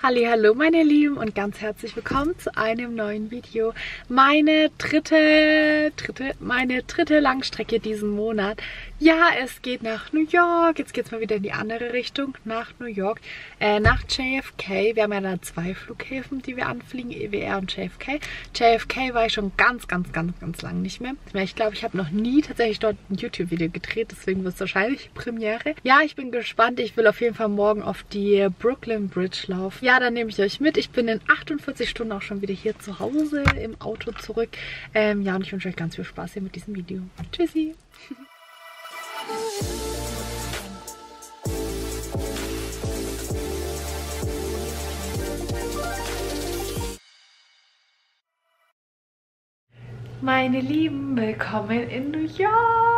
Hallo meine Lieben und ganz herzlich willkommen zu einem neuen Video. Meine dritte Langstrecke diesen Monat. Ja, es geht nach New York. Jetzt geht es mal wieder in die andere Richtung, nach New York, nach JFK. Wir haben ja da zwei Flughäfen, die wir anfliegen, EWR und JFK. JFK war ich schon ganz lang nicht mehr. Ich glaube, ich habe noch nie tatsächlich dort ein YouTube-Video gedreht, deswegen wird es wahrscheinlich Premiere. Ja, ich bin gespannt. Ich will auf jeden Fall morgen auf die Brooklyn Bridge laufen. Ja, dann nehme ich euch mit. Ich bin in 48 Stunden auch schon wieder hier zu Hause im Auto zurück. Ja, und ich wünsche euch ganz viel Spaß hier mit diesem Video. Tschüssi! Meine Lieben, willkommen in New York!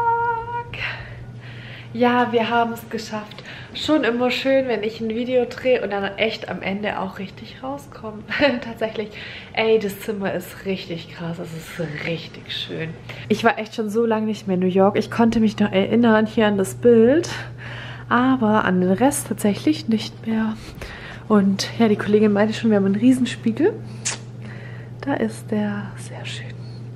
Ja, wir haben es geschafft. Schon immer schön, wenn ich ein Video drehe und dann echt am Ende auch richtig rauskomme. Tatsächlich, ey, das Zimmer ist richtig krass. Es ist richtig schön. Ich war echt schon so lange nicht mehr in New York. Ich konnte mich noch erinnern hier an das Bild, aber an den Rest tatsächlich nicht mehr. Und ja, die Kollegin meinte schon, wir haben einen Riesenspiegel. Da ist der, sehr schön.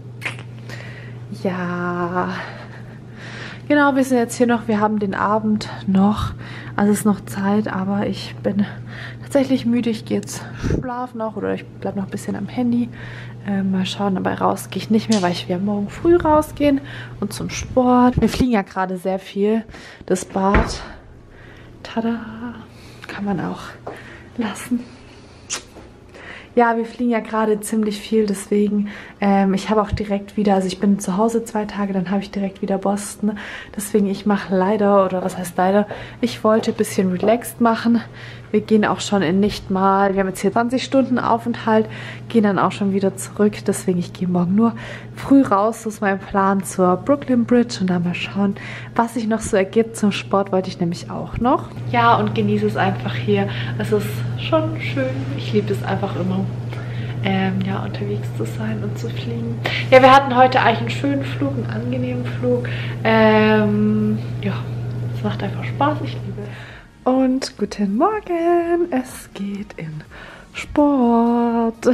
Ja, genau, wir sind jetzt hier noch, wir haben den Abend noch, also es ist noch Zeit, aber ich bin tatsächlich müde. Ich gehe jetzt schlafen noch oder ich bleibe noch ein bisschen am Handy. Mal schauen, aber raus gehe ich nicht mehr, weil ich werde morgen früh rausgehen und zum Sport. Wir fliegen ja gerade sehr viel. Das Bad, tada, kann man auch lassen. Ja, wir fliegen ja gerade ziemlich viel, deswegen, ich habe auch direkt wieder, also ich bin zu Hause 2 Tage, dann habe ich direkt wieder Boston. Deswegen, ich mache leider, oder was heißt leider, ich wollte ein bisschen relaxed machen. Wir gehen auch schon in nicht mal, wir haben jetzt hier 20 Stunden Aufenthalt, gehen dann auch schon wieder zurück. Deswegen, ich gehe morgen nur früh raus, so ist mein Plan zur Brooklyn Bridge und dann mal schauen, was sich noch so ergibt. Zum Sport wollte ich nämlich auch noch. Ja, und genieße es einfach hier. Es ist schon schön. Ich liebe es einfach immer, ja, unterwegs zu sein und zu fliegen. Ja, wir hatten heute eigentlich einen schönen Flug, einen angenehmen Flug. Ja, es macht einfach Spaß. Ich liebe es. Und guten Morgen, es geht in Sport.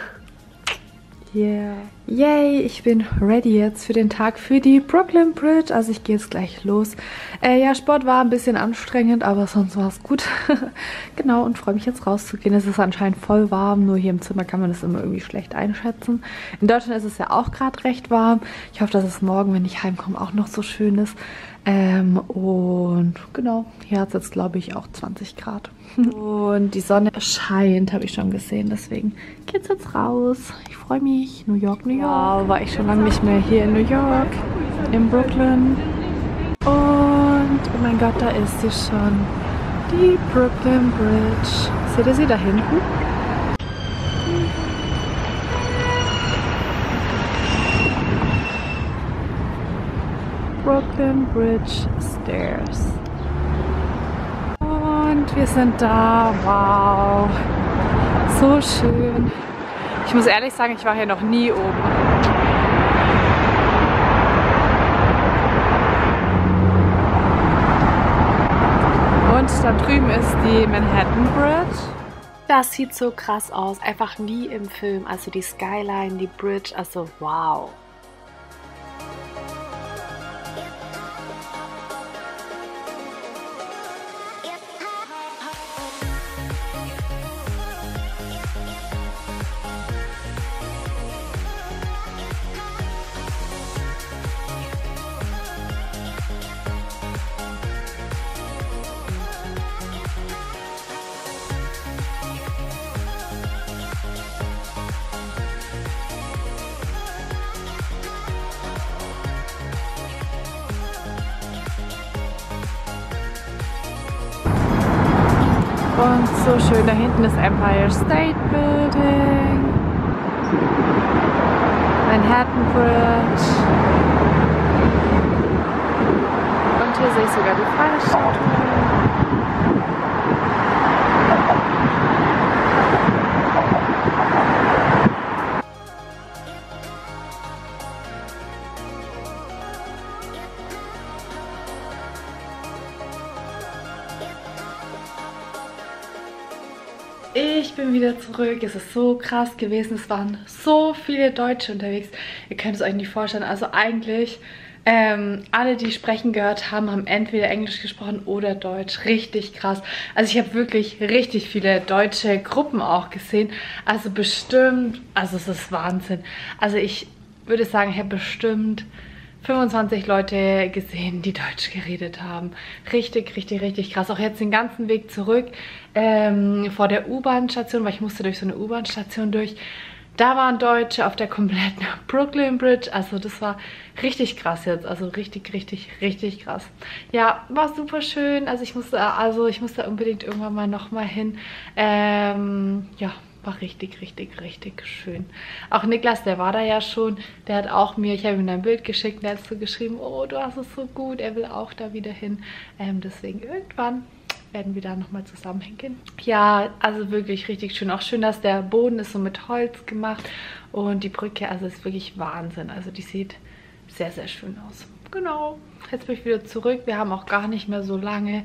Yeah. Yay, ich bin ready jetzt für den Tag für die Brooklyn Bridge. Also ich gehe jetzt gleich los. Ja, Sport war ein bisschen anstrengend, aber sonst war es gut. Genau, und freue mich jetzt rauszugehen. Es ist anscheinend voll warm, nur hier im Zimmer kann man das immer irgendwie schlecht einschätzen. In Deutschland ist es ja auch gerade recht warm. Ich hoffe, dass es morgen, wenn ich heimkomme, auch noch so schön ist. Und genau, hier hat es jetzt, glaube ich, auch 20 Grad. Und die Sonne scheint, habe ich schon gesehen. Deswegen geht's jetzt raus. Ich freue mich. New York, New York. Wow, war ich schon lange nicht mehr hier in New York, in Brooklyn. Und, oh mein Gott, da ist sie schon. Die Brooklyn Bridge. Seht ihr sie da hinten? Brooklyn Bridge Stairs. Und wir sind da. Wow. So schön. Ich muss ehrlich sagen, ich war hier noch nie oben. Und da drüben ist die Manhattan Bridge. Das sieht so krass aus. Einfach wie im Film. Also die Skyline, die Bridge. Also wow. Und so schön, da hinten ist Empire State Building, Manhattan Bridge und hier sehe ich sogar die Freiheitsstatue. Ich bin wieder zurück. Es ist so krass gewesen. Es waren so viele Deutsche unterwegs. Ihr könnt es euch nicht vorstellen. Also eigentlich alle, die sprechen gehört haben, haben entweder Englisch gesprochen oder Deutsch. Richtig krass. Also ich habe wirklich richtig viele deutsche Gruppen auch gesehen. Also bestimmt, also es ist Wahnsinn. Also ich würde sagen, ich habe bestimmt 25 Leute gesehen, die Deutsch geredet haben. Richtig, richtig, richtig krass. Auch jetzt den ganzen Weg zurück vor der U-Bahn-Station, weil ich musste durch so eine U-Bahn-Station durch. Da waren Deutsche auf der kompletten Brooklyn Bridge. Also das war richtig krass jetzt. Also richtig, richtig, richtig krass. Ja, war super schön. Also ich musste unbedingt irgendwann mal nochmal hin. Ja. War richtig, richtig, richtig schön. Auch Niklas, der war da ja schon, der hat auch ich habe ihm ein Bild geschickt, der hat so geschrieben, oh, du hast es so gut, er will auch da wieder hin. Deswegen irgendwann werden wir da nochmal zusammen hingehen. Ja, also wirklich richtig schön. Auch schön, dass der Boden ist so mit Holz gemacht und die Brücke, also ist wirklich Wahnsinn. Also die sieht sehr, sehr schön aus. Genau, jetzt bin ich wieder zurück. Wir haben auch gar nicht mehr so lange.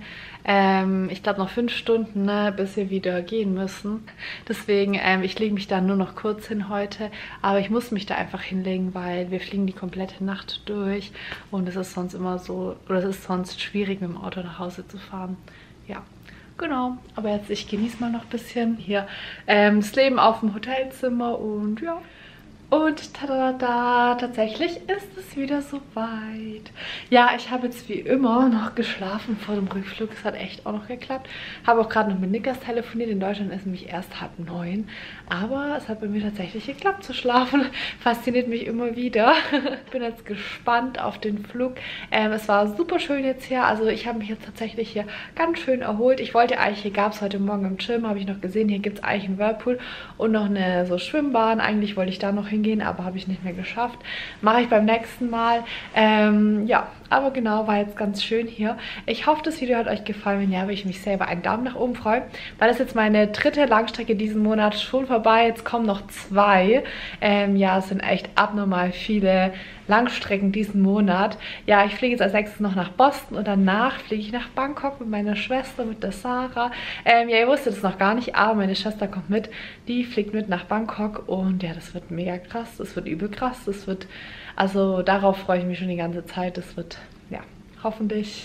Ich glaube noch 5 Stunden, ne, bis wir wieder gehen müssen. Deswegen, ich lege mich da nur noch kurz hin heute. Aber ich muss mich da einfach hinlegen, weil wir fliegen die komplette Nacht durch. Und es ist sonst immer so, oder es ist sonst schwierig, mit dem Auto nach Hause zu fahren. Ja, genau. Aber jetzt, ich genieße mal noch ein bisschen hier das Leben auf dem Hotelzimmer und ja. Und tada, tatsächlich ist es wieder soweit. Ja, ich habe jetzt wie immer noch geschlafen vor dem Rückflug. Es hat echt auch noch geklappt. Habe auch gerade noch mit Niklas telefoniert. In Deutschland ist nämlich erst 8:30. Aber es hat bei mir tatsächlich geklappt zu schlafen. Fasziniert mich immer wieder. Ich bin jetzt gespannt auf den Flug. Es war super schön jetzt hier. Also ich habe mich jetzt tatsächlich hier ganz schön erholt. Ich wollte eigentlich, hier gab es heute Morgen im Gym, habe ich noch gesehen, hier gibt es eigentlich einen Whirlpool und noch eine so Schwimmbahn. Eigentlich wollte ich da noch hingehen, aber habe ich nicht mehr geschafft. Mache ich beim nächsten Mal. Ja, aber genau, war jetzt ganz schön hier. Ich hoffe, das Video hat euch gefallen. Wenn ja, würde ich mich sehr über einen Daumen nach oben freuen. Weil das jetzt meine 3. Langstrecke diesen Monat schon vorbei. Jetzt kommen noch 2. Ja, es sind echt abnormal viele Langstrecken diesen Monat. Ja, ich fliege jetzt als nächstes noch nach Boston und danach fliege ich nach Bangkok mit meiner Schwester, mit der Sarah. Ja, ihr wusstet es noch gar nicht, aber meine Schwester kommt mit. Die fliegt mit nach Bangkok und ja, das wird mega krass. Das wird übel krass. Das wird, also darauf freue ich mich schon die ganze Zeit. Das wird, ja, hoffentlich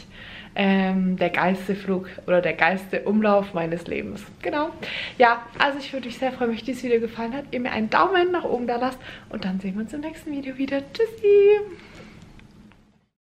der geilste Flug oder der geilste Umlauf meines Lebens. Genau. Ja, also ich würde mich sehr freuen, wenn euch dieses Video gefallen hat. Ihr mir einen Daumen nach oben da lasst und dann sehen wir uns im nächsten Video wieder. Tschüssi!